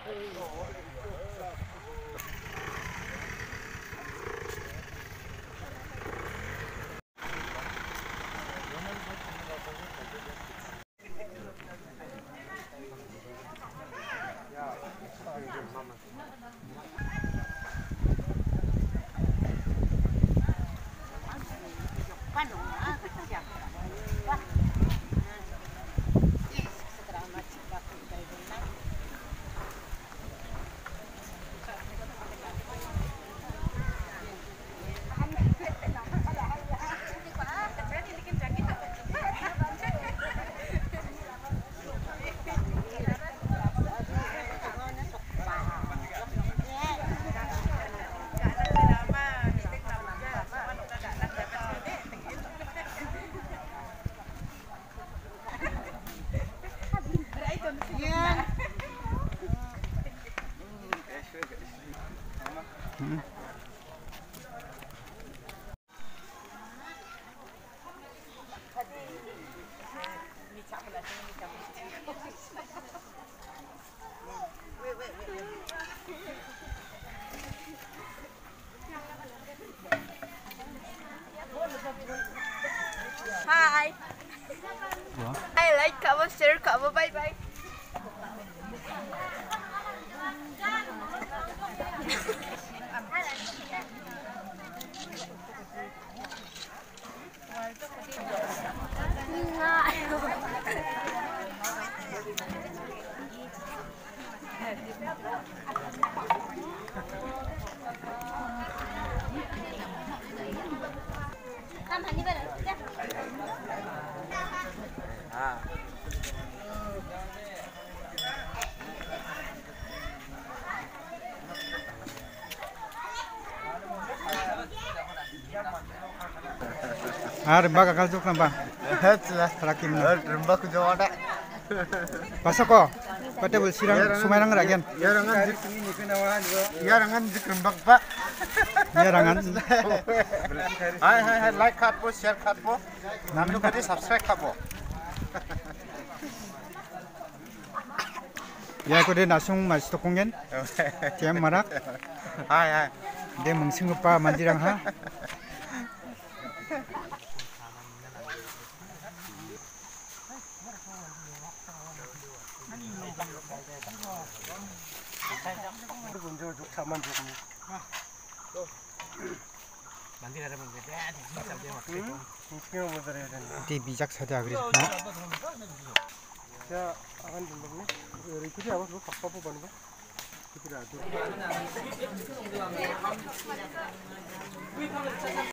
Hi. I like kamu, share kamu, bye bye. Rimba kakak juk nambah. Terakim. Rimba kujo ada. Pasako. Pate bul sirang sumai nang ragian. Ya rangan juk rimba pak. Ya rangan. Hai like kat po, share kat po. Nami kadi subscribe kat po. Ya ko de nasung mas to kongen. Tiam marak. Hai. De mungsing pa mandirang ha. Di bijak saja agri. Ya akan dulu nih. Itu dia apa? Apa bani ba? Itu dia.